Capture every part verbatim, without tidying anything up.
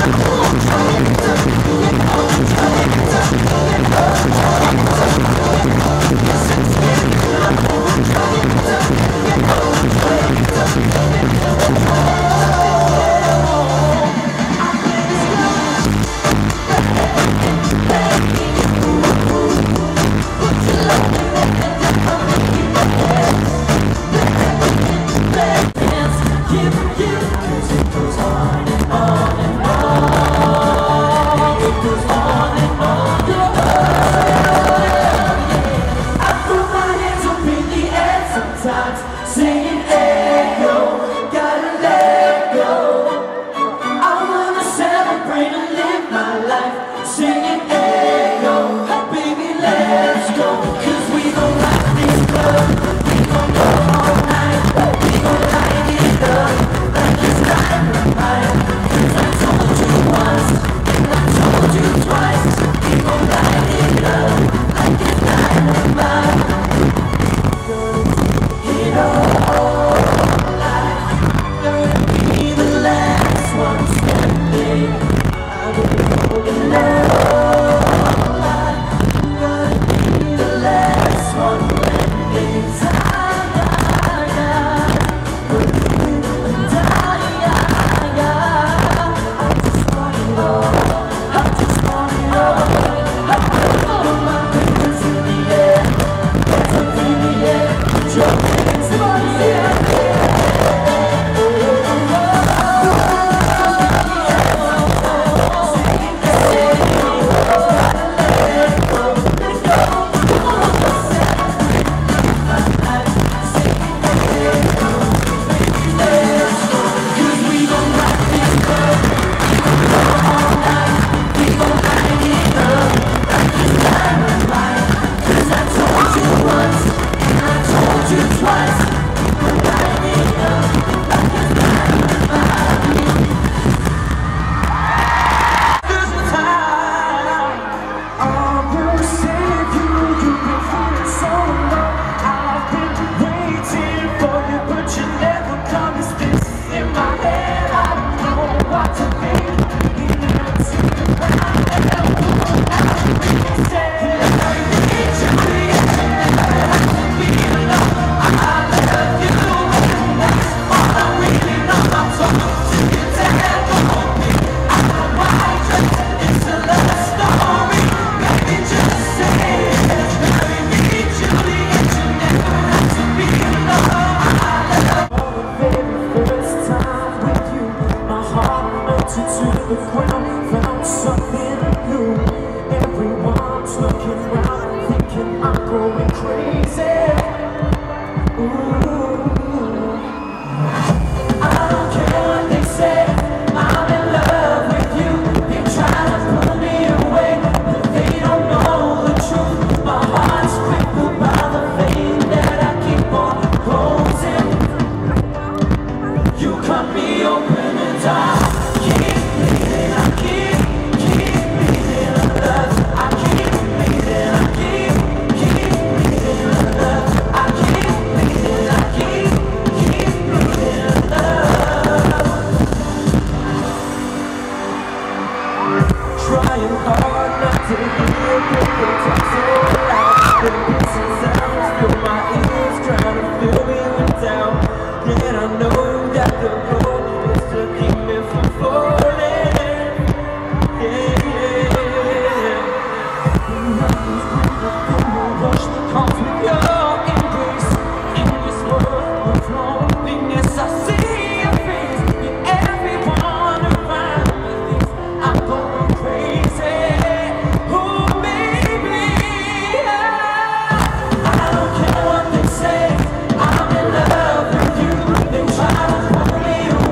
They try to pull me away.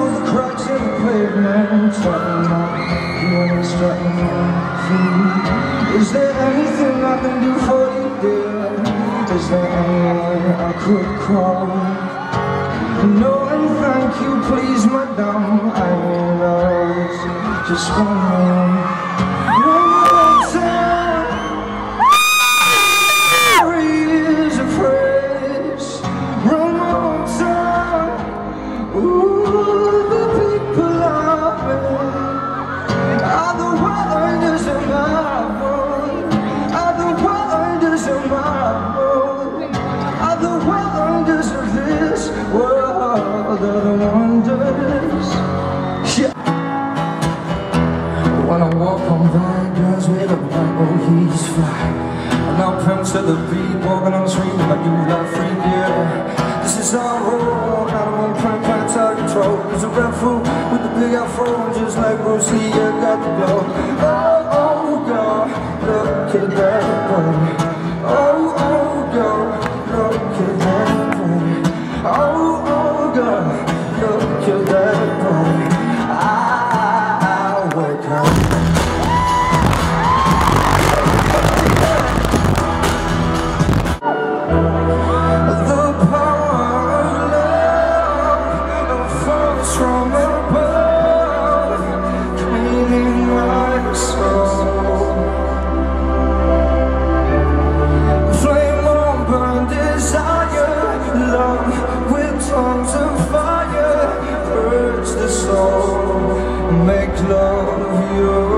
through the cracks in the pavement, talking about you and strutting my feet. Is there anything I can do for you, dear? Is there anyone I could call? No, and thank you, please, madame. I realize just one more. One more time. Is a phrase. One more time. Ooh, the people are me. Are the wonders of my world. Are the wonders of my world. Are the wonders of this world. Are the wonders. Yeah. When I walk on by girls with a black, oh he's fly. And I'll pimp to the beat, walking on the street with my new love free, yeah. This is our road, I don't want to print pants out of control. There's a red fool with the big afro, and just like Bruce Lee, I got the glow. Oh, oh, God, look at that boy. Oh, oh, God, look at that boy. Oh, oh, God, look at that boy. I, I work hard. From above, cleaning my soul. Flame on burn desire, love with tongues of fire, purge the soul, make love you.